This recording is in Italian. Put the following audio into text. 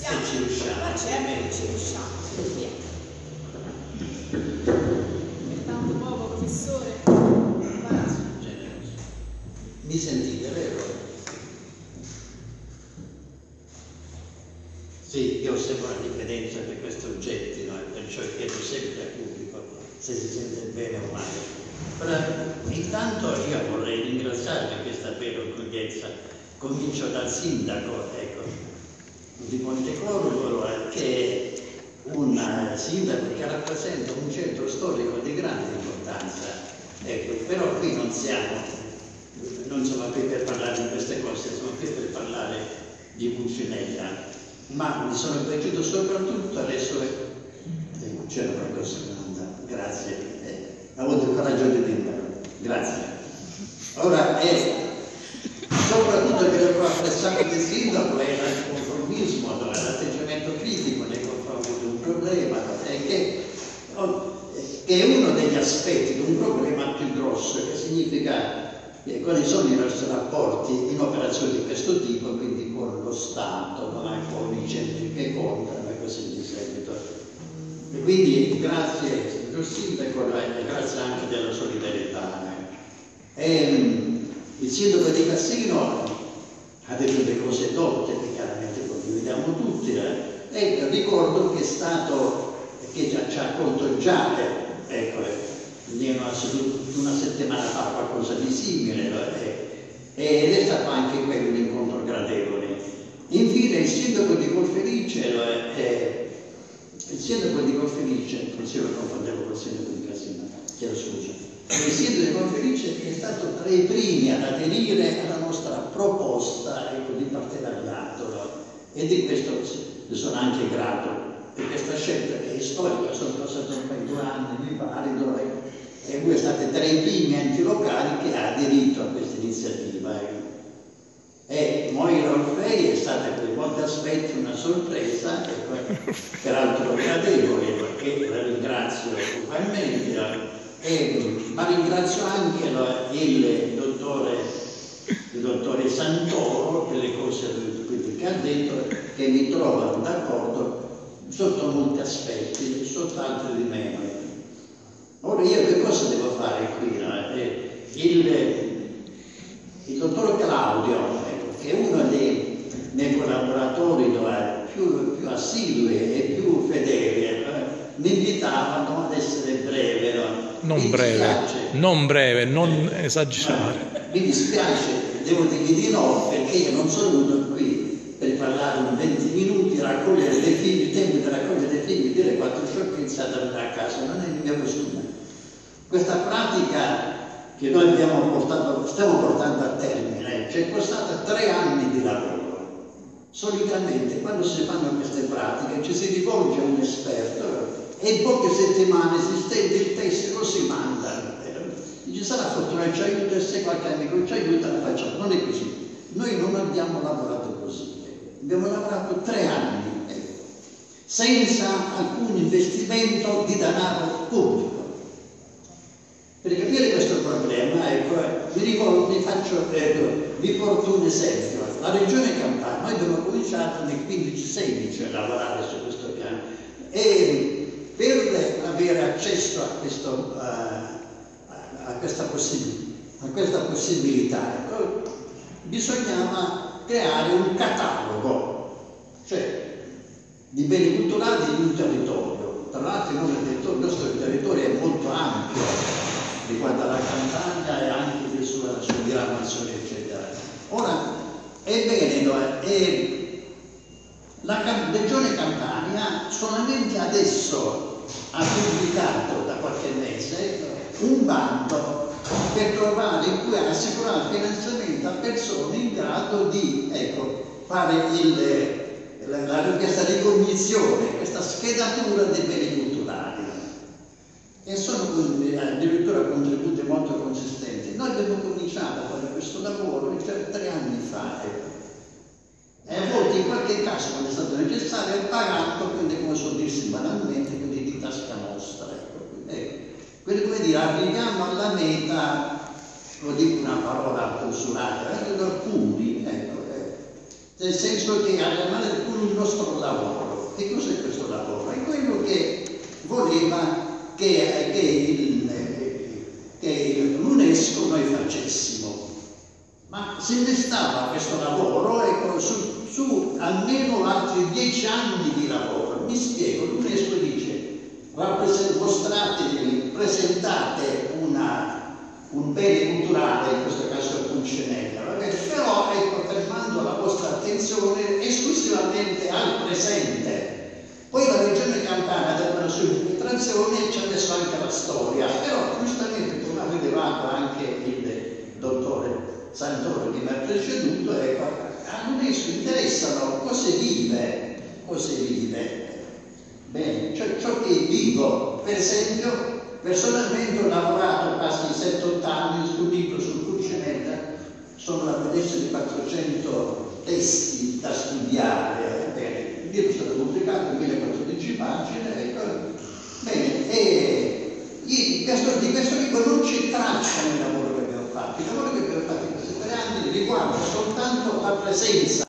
siamo. Se ci riusciamo. Ma certo che ci riusciamo. Via. È tanto poco, professore. Mi sentite, vero? Sì, io osservo la differenza per questi oggetti, no? Perciò chiedo sempre al pubblico se si sente bene o male. Però, intanto io vorrei ringraziare per questa bella accoglienza. Comincio dal sindaco, ecco, di Pontecorvo, che è un sindaco che rappresenta un centro storico di grande importanza. Ecco, però qui non siamo qui per parlare di queste cose, siamo qui per parlare di Pulcinella, ma mi sono piaciuto soprattutto alle sue... c'era qualcosa che non andava, grazie, ho avuto il coraggio di dirlo, grazie. Ora, soprattutto che ho apprezzato del sindaco era il conformismo, l'atteggiamento critico nei confronti di un problema, che è uno degli aspetti di un problema più grosso, che significa quali sono i nostri rapporti in operazioni di questo tipo, quindi con lo Stato, con i centri che contano e così di seguito. E quindi grazie signor Sindaco e grazie anche della solidarietà. Il sindaco di Cassino ha detto delle cose dotte che chiaramente condividiamo tutti, e ricordo che è stato, che ci ha accolto già, una settimana fa qualcosa di simile, ed è stato anche quello un incontro gradevole. Infine il sindaco di Colferice, forse lo confondevo col sindaco di Cassino, chiedo scusa. Il sindaco di Colferice è stato tra i primi ad aderire alla nostra proposta di partenariato, e di questo ne sono anche grato, per questa scelta che è storica, sono passati ormai 2 anni, mi pare, e voi state tra i primi enti locali che ha aderito a questa iniziativa. E Moira Orfei è stata per molti aspetti una sorpresa, peraltro gradevole, perché la ringrazio ugualmente, ma ringrazio anche il dottore Santoro per le cose che ha detto, che mi trovano d'accordo sotto molti aspetti, sotto altri di meno. Ora io che cosa devo fare qui? Il dottor Claudio, che è uno dei miei collaboratori più assidui e più fedeli, mi invitavano ad essere breve. Non breve, non esagerare. Mi dispiace, devo dirgli di no, perché io non sono venuto qui per parlare in 20 minuti, raccogliere dei figli, il tempo di raccogliere dei figli, dire 4 sciocchezze e andare a casa, non è il mio costume. Questa pratica che noi stiamo portando a termine ci è costata 3 anni di lavoro. Solitamente quando si fanno queste pratiche ci si rivolge a un esperto e in poche settimane si stende il testo, lo si manda. Ci sarà fortuna, ci aiuta, e se qualche amico ci aiuta la facciamo. Non è così. Noi non abbiamo lavorato così. Abbiamo lavorato 3 anni senza alcun investimento di denaro pubblico. Per capire questo problema, vi porto un esempio. La Regione Campania, noi abbiamo cominciato nel 15-16 a lavorare su questo piano, e per avere accesso a questa possibilità, bisognava creare un catalogo, cioè di beni culturali di un territorio. Tra l'altro il nostro territorio è molto ampio, riguarda la Campania e anche le sue diramazioni, eccetera. Ora, la Regione Campania solamente adesso ha pubblicato da qualche mese un bando per trovare in cui assicurare finanziamento a persone in grado di fare questa ricognizione, questa schedatura dei beni culturali. E sono addirittura contributi molto consistenti. Noi abbiamo cominciato a fare questo lavoro 3 anni fa, e a volte in qualche caso, quando è stato necessario, pagato, quindi come so dirsi banalmente, quindi di tasca nostra. Quindi, come dire, arriviamo alla meta, lo dico una parola consolata, alcuni, nel senso che ha rimanere con il nostro lavoro. E cos'è questo lavoro? È quello che voleva che l'UNESCO noi facessimo. Ma se ne stava questo lavoro, ecco, su almeno altri 10 anni di lavoro. Mi spiego, l'UNESCO dice: mostratevi, presentate un bene culturale, in questo caso il Pulcinella, però ecco, fermando la vostra attenzione esclusivamente al presente. Poi la Regione Campania per la sua interpretazione ci ha messo anche la storia, però giustamente, come ha rilevato anche il dottore Santoro che mi ha preceduto, ecco, a l'UNESCO interessano cose vive. Bene, cioè ciò che è vivo. Per esempio, personalmente ho lavorato quasi 7-8 anni sul libro sul Pulcinella, sono la presenza di 400 testi da studiare. Bene, il libro è stato pubblicato in 1014 pagine, ecco. Bene, e di questo libro non c'è traccia nel lavoro che abbiamo fatto. Il lavoro che abbiamo fatto in questi 3 anni riguarda soltanto la presenza